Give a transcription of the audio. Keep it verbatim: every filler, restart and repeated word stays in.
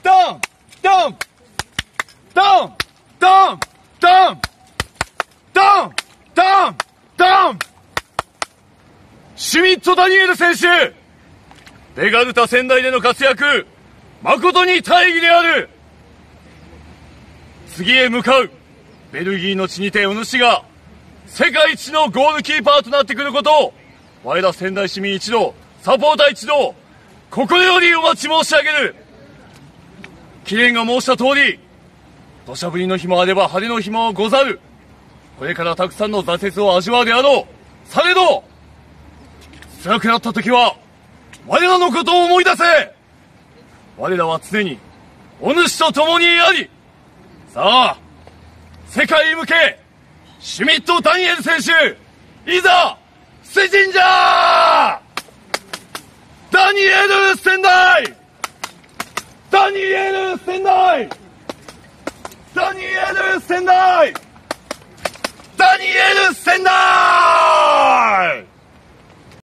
ドンドンドンドンドンドンドンドンシュミット・ダニエル選手、ベガルタ仙台での活躍、誠に大義である。次へ向かうベルギーの地にてお主が世界一のゴールキーパーとなってくることを、我ら仙台市民一同、サポーター一同、心よりお待ち申し上げる。貴殿が申した通り、土砂降りの日もあれば晴れの日もござる。これからたくさんの挫折を味わうであろう。されど辛くなった時は我らのことを思い出せ。我らは常にお主と共にあり、さあ世界へ向けシュミット・ダニエル選手、いざ出陣じゃ。ダニエル仙台、ダニエル仙台、ダニエル仙台、ダニエル仙台。